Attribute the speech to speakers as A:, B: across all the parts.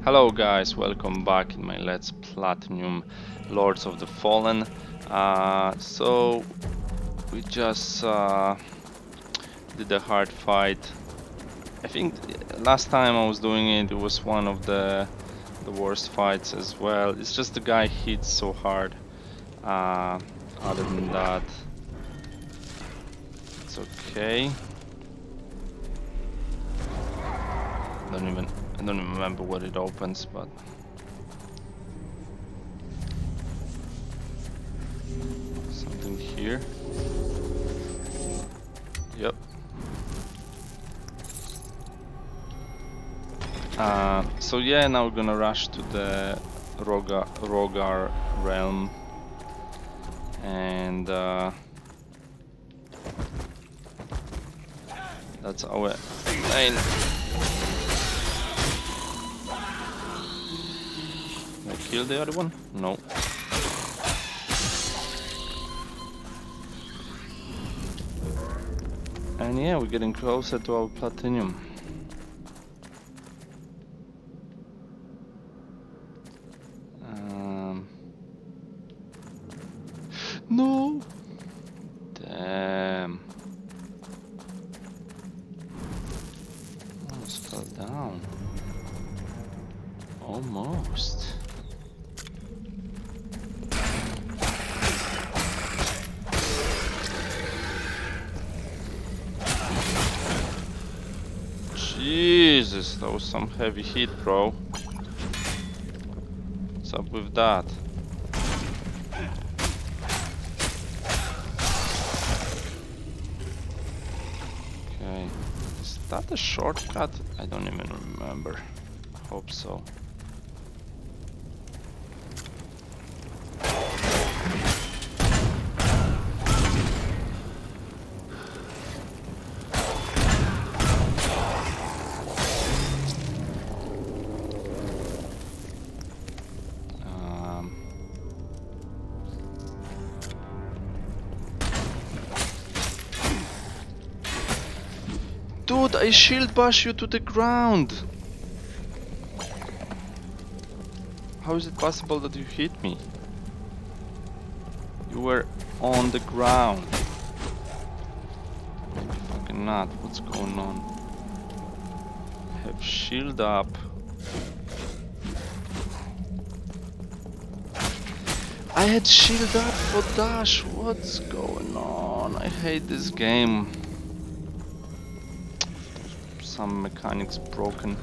A: Hello guys, welcome back in my Let's Platinum Lords of the Fallen. So we just did a hard fight. I think last time I was doing it, it was one of the worst fights as well. It's just the guy hits so hard. Other than that, it's okay. I don't even remember what it opens, but something here. Yep. So yeah, now we're gonna rush to the Rogar realm, and that's our main. Did I kill the other one? No. And yeah, we're getting closer to our platinum. No! Damn. Almost fell down. Almost. Jesus, that was some heavy hit, bro. What's up with that? Okay, is that a shortcut? I don't even remember. Hope so. Dude, I shield bash you to the ground! How is it possible that you hit me? You were on the ground. Maybe fucking not. What's going on? I have shield up. I had shield up for dash. What's going on? I hate this game. Some mechanics broken.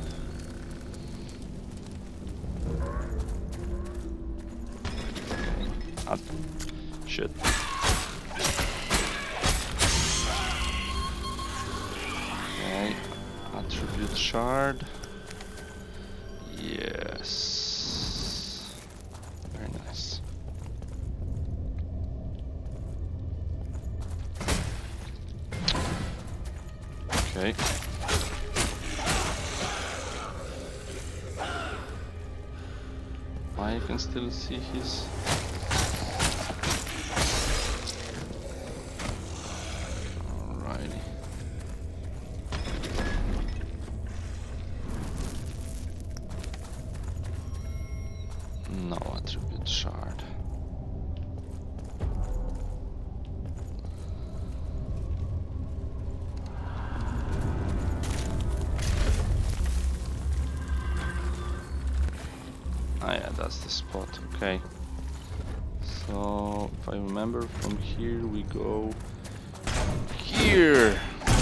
A: Shit. Okay, attribute shard. Yes. Very nice. Okay. I can still see his. Alrighty. No attribute shard. Ah yeah, that's the spot, okay. So, if I remember, from here we go here.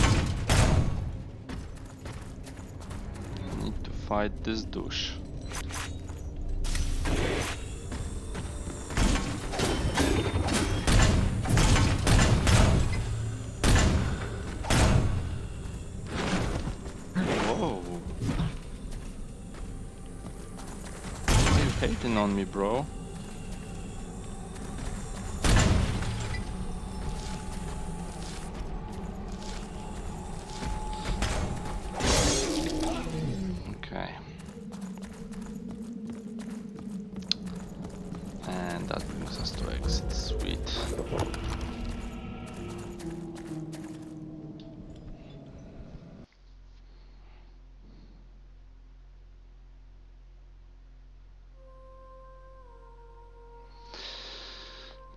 A: I need to fight this douche. Whoa. Why are you hating on me, bro? Okay. And that brings us to exit. Sweet.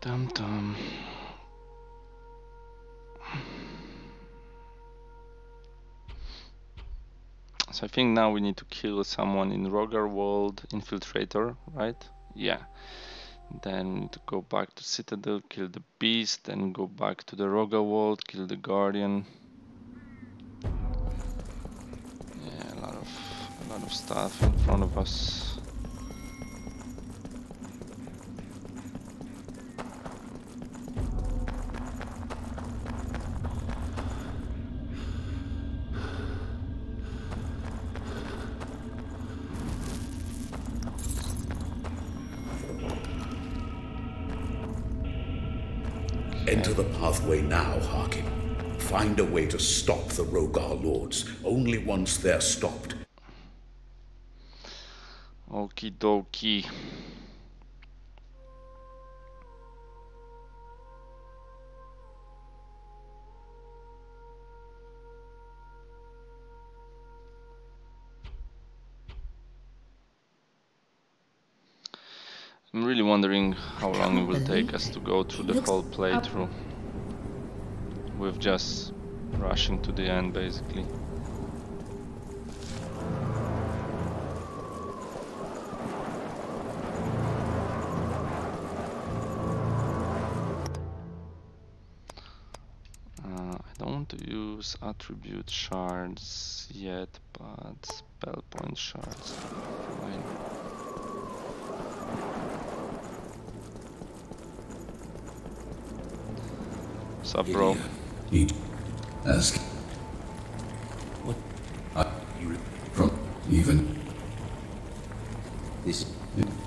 A: Dum dum. So I think now we need to kill someone in Rogarwold, Infiltrator, right? Yeah. Then we need to go back to Citadel, kill the Beast, then go back to the Rogarwold, kill the Guardian. Yeah, a lot of stuff in front of us.
B: Enter the pathway now, Harkin. Find a way to stop the Rogar Lords. Only once they're stopped.
A: Okie dokie. I'm really wondering how long it will take us to go through the whole playthrough with just rushing to the end, basically. I don't want to use attribute shards yet, but spell point shards are fine. What's up, bro?
C: Ask. What? From even. This.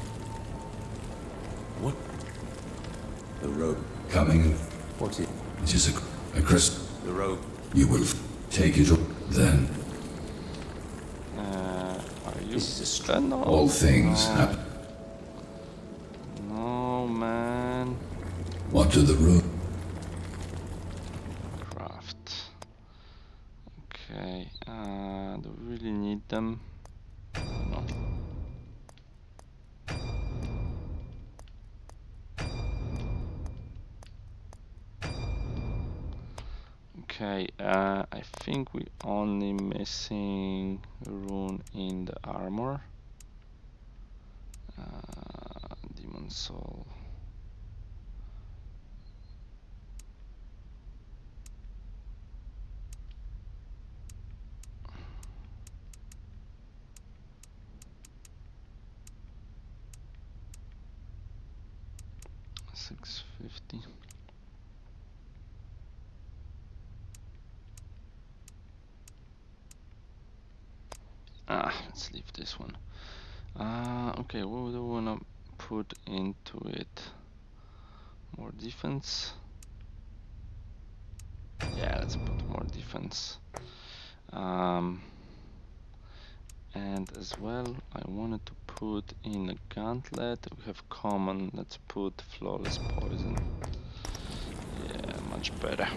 C: What? The rogue coming. What's it? It is a crystal. The rogue. You will take it then.
A: Are you?
C: This is a strong.
A: No.
C: All things happen.
A: No, man.
C: What do the rogue?
A: Okay, do we really need them? No. Okay, I think we only missing a rune in the armor. Demon Soul. $650. Let's leave this one. Okay, what do we wanna put into it? More defense. Yeah, let's put more defense. And as well, I wanted to put in a gauntlet. We have common. Let's put flawless poison. Yeah, much better.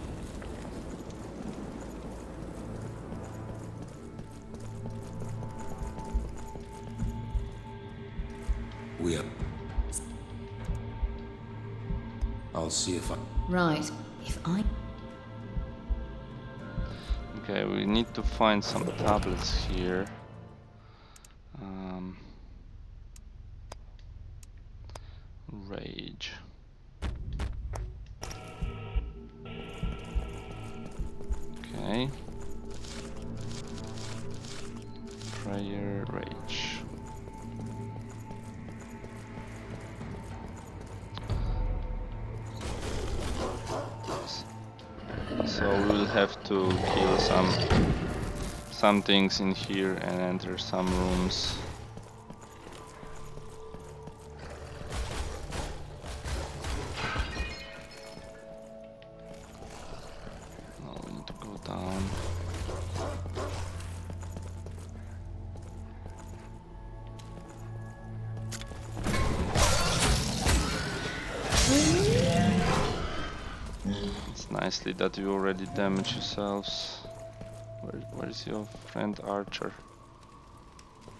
C: We are. I'll see if I.
D: Right. If I.
A: Okay, we need to find some tablets here. Rage. Okay. Prayer, rage. So we'll have to kill some things in here and enter some rooms. Oh, we need to go down. It's nicely that you already damage yourselves. Where is your friend Archer?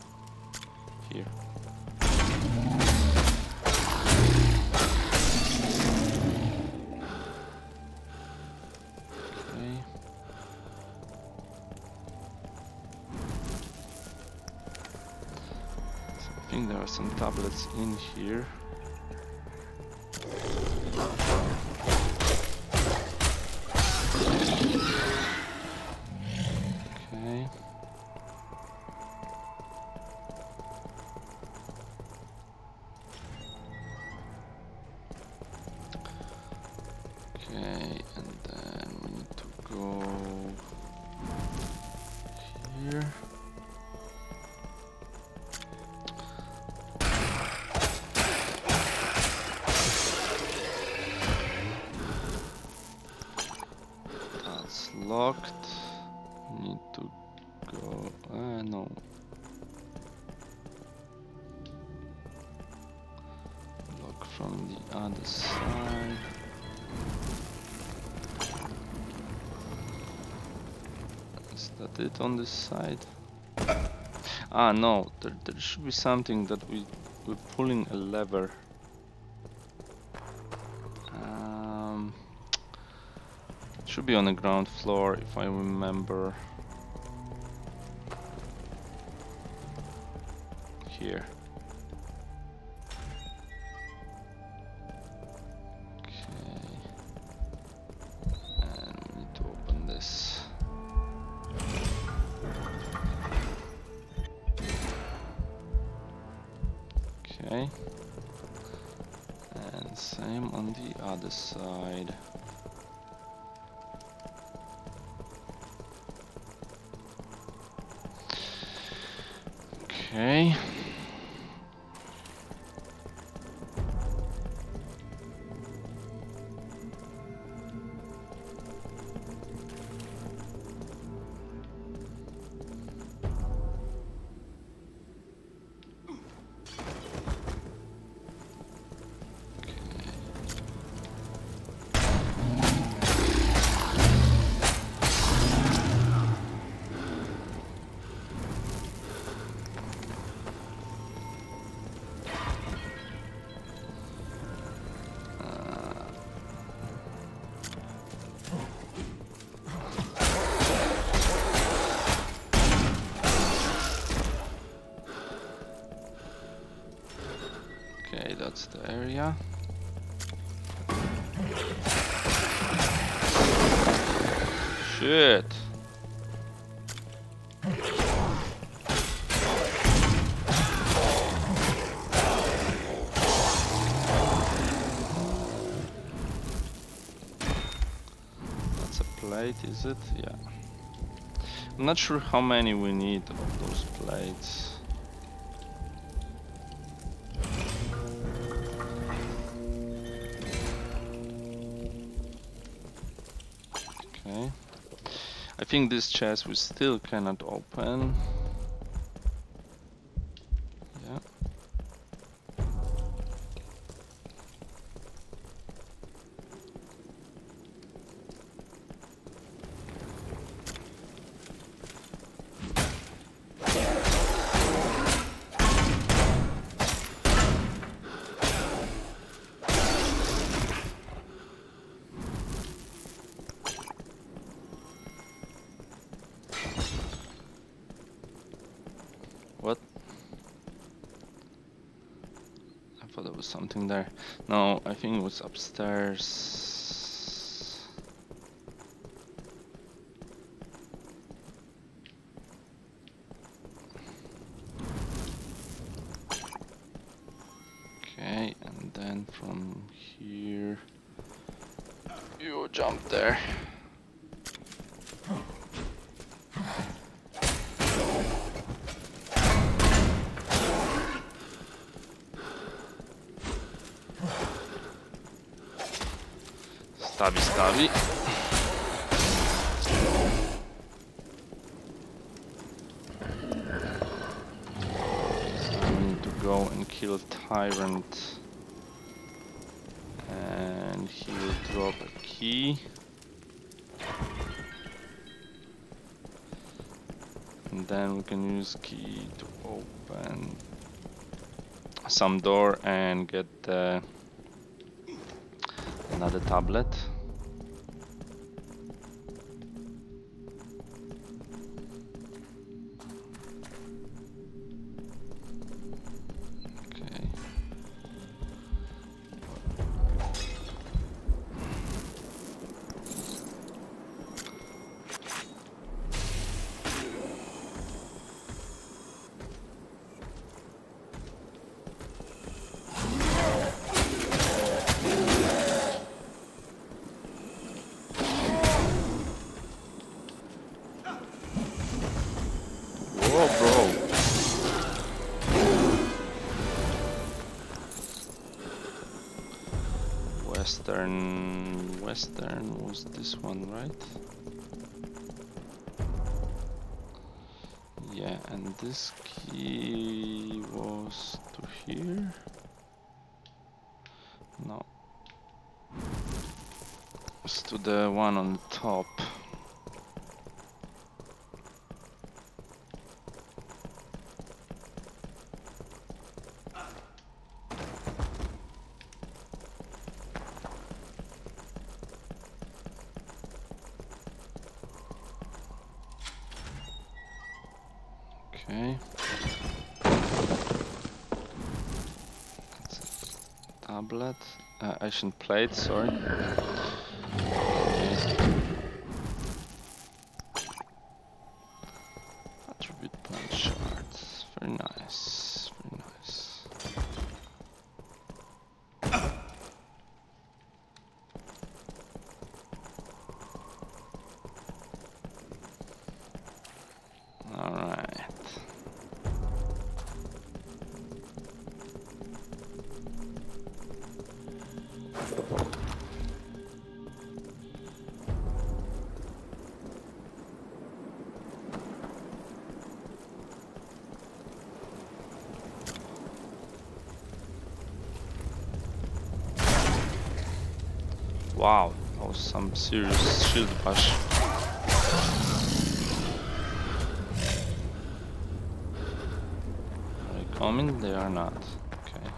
A: Here. think there are some tablets in here. Okay. Okay, and then we need to go here. That's locked. Need to go. No. Lock from the other side. Is that it on this side? Ah, no. There should be something that we're pulling a lever. Should be on the ground floor if I remember. Here. Okay. And we need to open this. Okay. And same on the other side. Okay. Okay, that's the area. Shit. That's a plate, is it? Yeah. I'm not sure how many we need of those plates. Okay. I think this chest we still cannot open. Yeah. What? I thought there was something there. No, I think it was upstairs. Okay, and then from here you jump there. Stabby, stabby. So I need to go and kill Tyrant. And he will drop a key. And then we can use key to open some door and get another tablet. western was this one, right? Yeah, and this key was to here? No. It's to the one on top. Okay. Tablet, Asian plate, sorry. Attribute point shards, very nice, very nice. All right. Wow, that was some serious shield bash. Are they coming? They are not. Okay.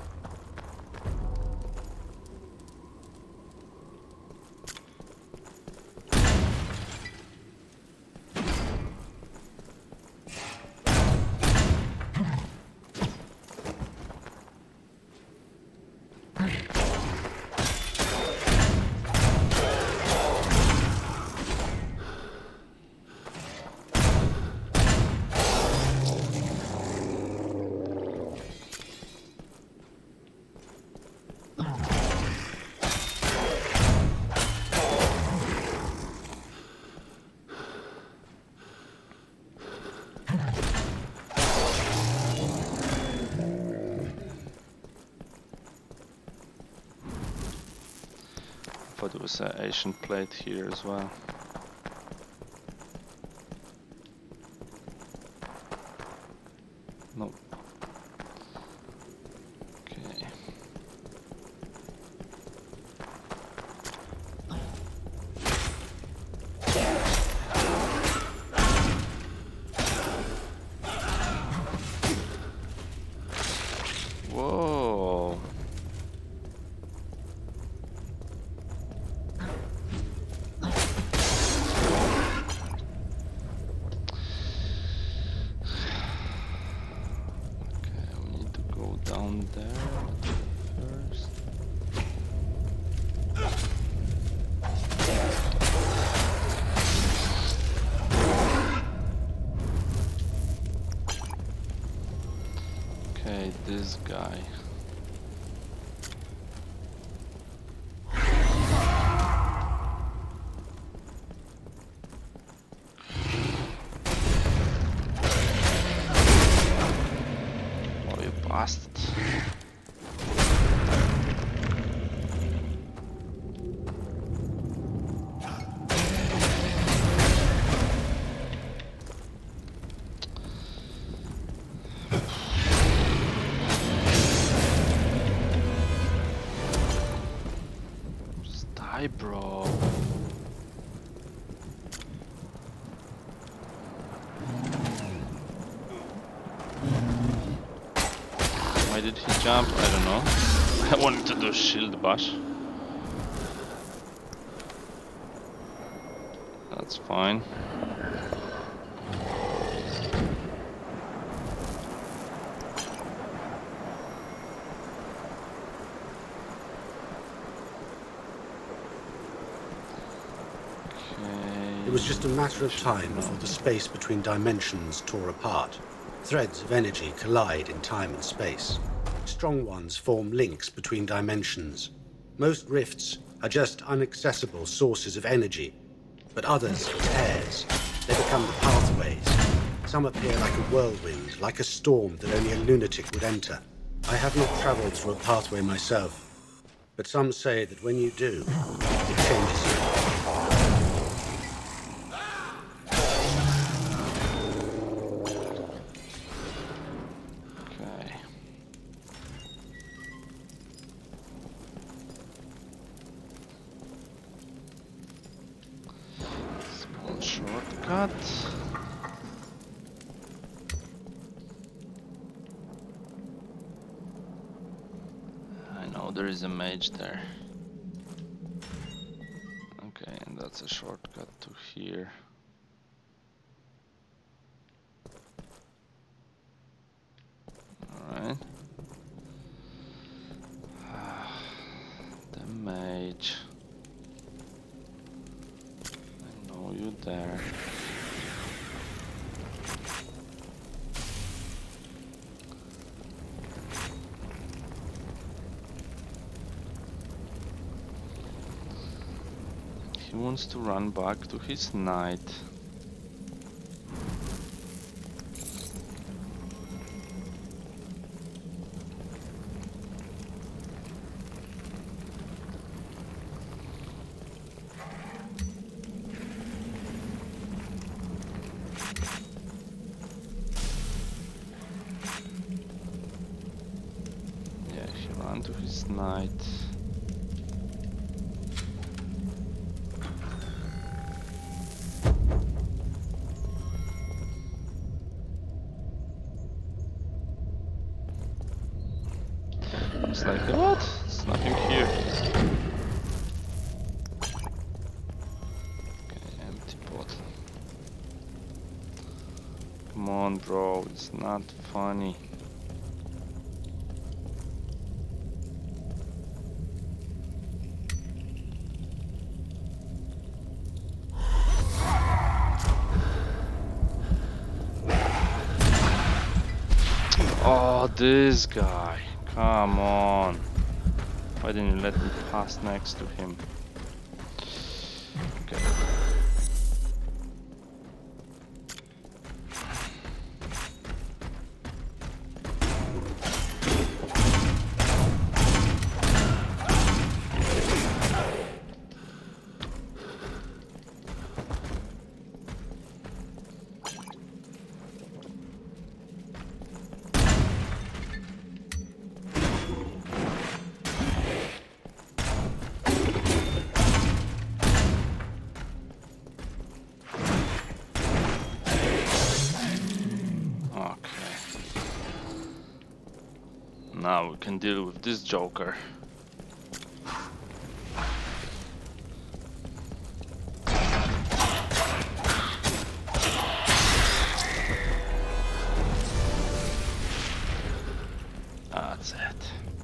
A: But there was an Asian plate here as well. No. Okay. Whoa. Down there first. Okay, this guy. Oh, you bastard. Hi, bro. Why did he jump? I don't know. I wanted to do shield bash. That's fine.
E: It was just a matter of time before the space between dimensions tore apart. Threads of energy collide in time and space. Strong ones form links between dimensions. Most rifts are just inaccessible sources of energy, but others tears. They become the pathways. Some appear like a whirlwind, like a storm that only a lunatic would enter. I have not traveled through a pathway myself, but some say that when you do, it changes you.
A: Okay. Small shortcut. There is a mage there. Okay, and that's a shortcut to here. Alright. The mage. I know you there. He wants to run back to his knight. Yeah, he ran to his knight. It's like, what? There's nothing here. Okay, empty bottle. Come on, bro, it's not funny. Oh, this guy. Come on. Why didn't you let me pass next to him? Okay. Now we can deal with this joker. That's it.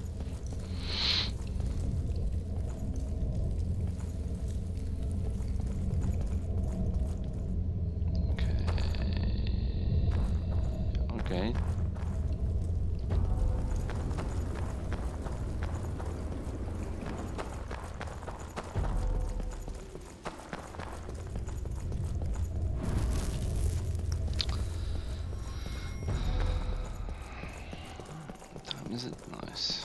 A: Okay. Is it nice?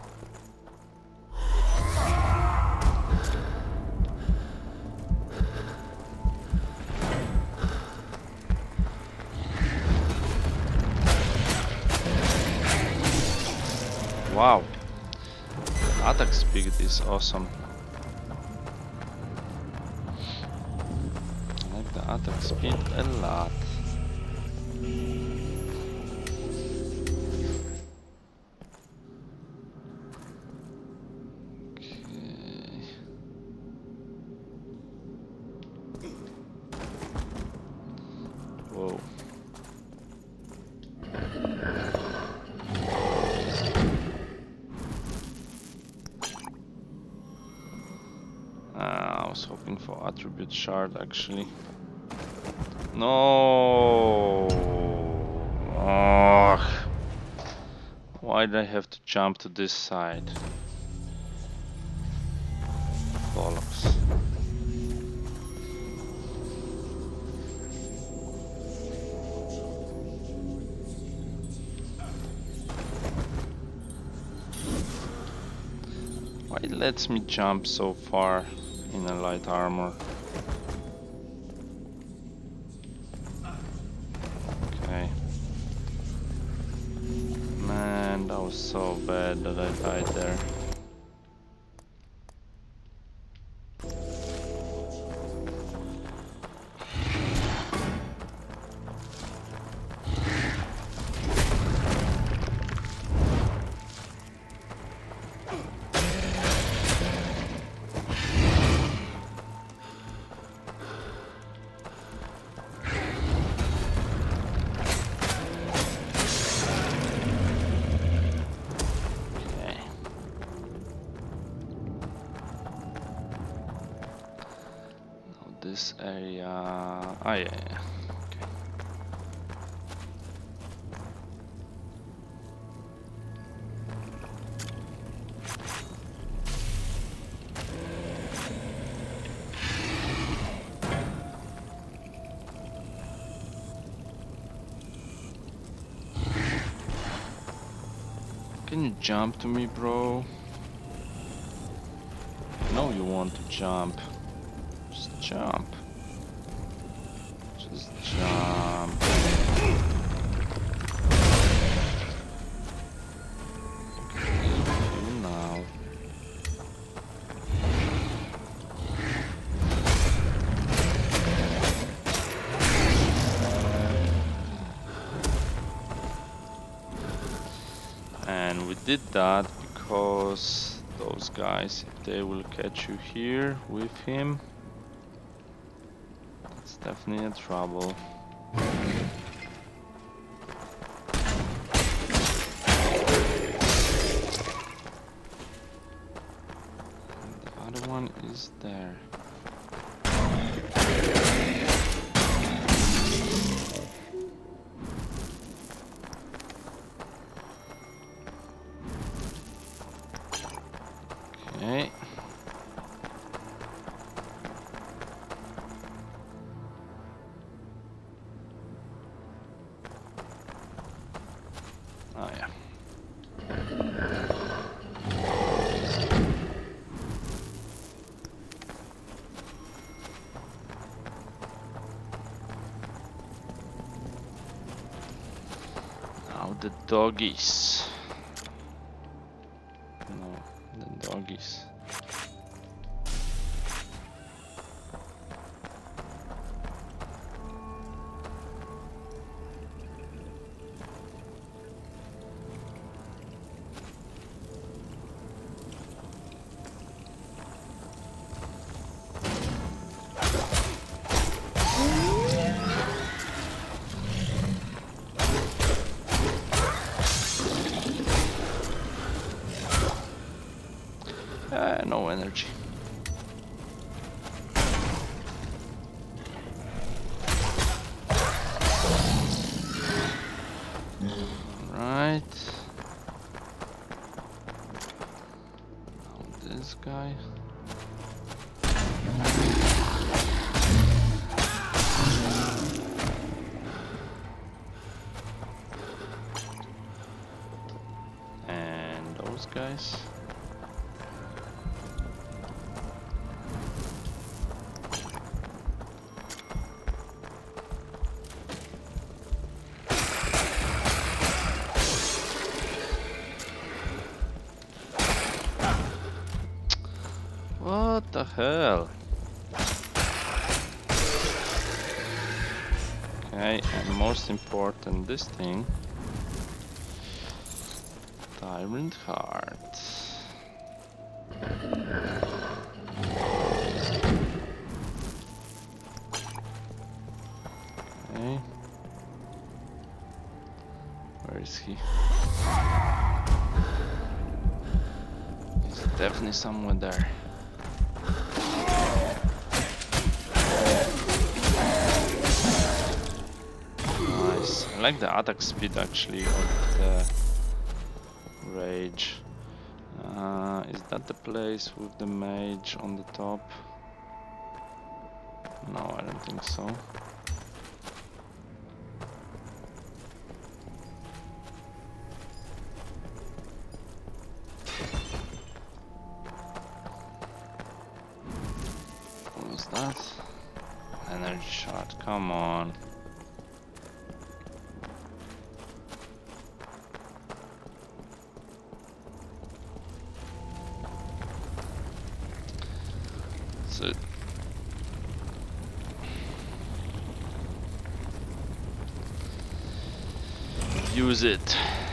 A: Wow, attack speed is awesome. I like the attack speed a lot. Whoa. I was hoping for attribute shard actually. No. Ugh. Why did I have to jump to this side? Bollocks. Why it lets me jump so far in a light armor? Okay. Man, that was so bad that I died there. This area. Oh yeah, yeah. Okay. Can you jump to me, bro? No, you want to jump. Just jump. Just jump. You now. And we did that because those guys, if they will catch you here with him, it's definitely a trouble. And the other one is there. Okay. Oh yeah. Now the doggies. No, the doggies. No energy. Right. Now this guy. And those guys. What the hell? Okay, and most important, this thing. Tyrant Heart. Okay. Where is he? He's definitely somewhere there. Nice. I like the attack speed actually of the rage. Is that the place with the mage on the top? No, I don't think so. shot, come on. That's it. Use it.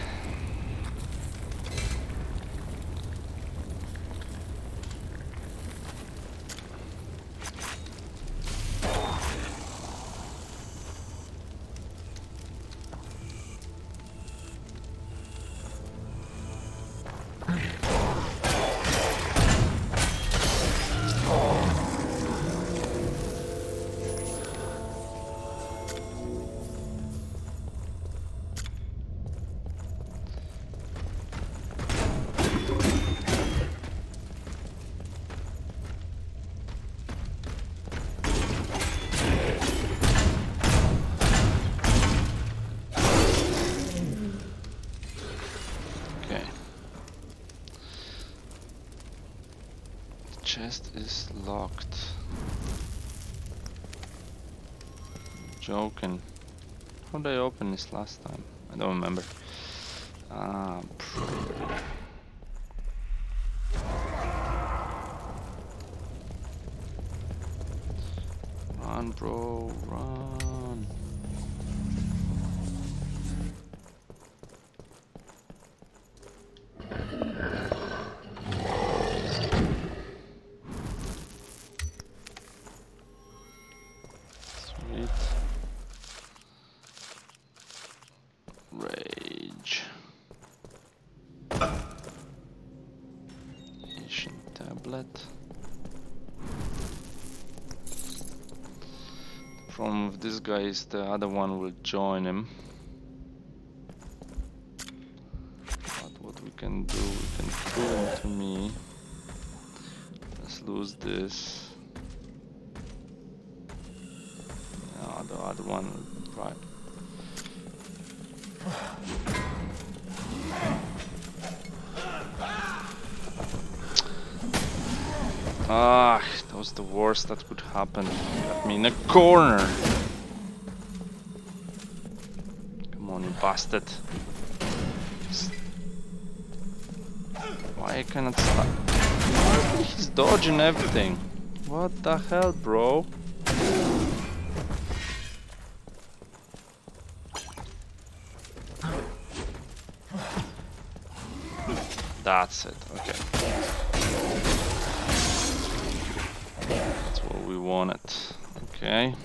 A: Chest is locked. Joking. How did I open this last time? I don't remember. Run, bro, run. Rage. Ancient tablet. The problem with this guy is the other one will join him. But what we can do, we can pull him to me. Let's lose this. The other one will try. Ah, that was the worst that could happen. Got me in a corner. Come on, you bastard. Why I cannot stop? He's dodging everything. What the hell, bro? That's it, okay. That's what we wanted, okay.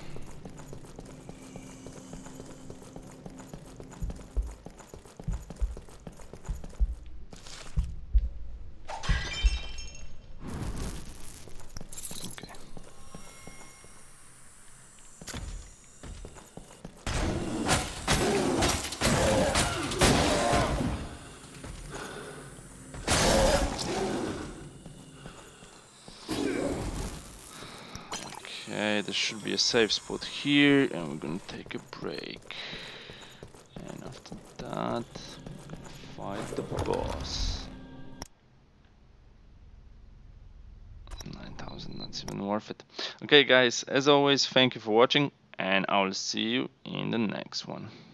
A: Okay, there should be a safe spot here, and we're gonna take a break. And after that, fight the boss. 9,000, that's even worth it. Okay guys, as always, thank you for watching, and I will see you in the next one.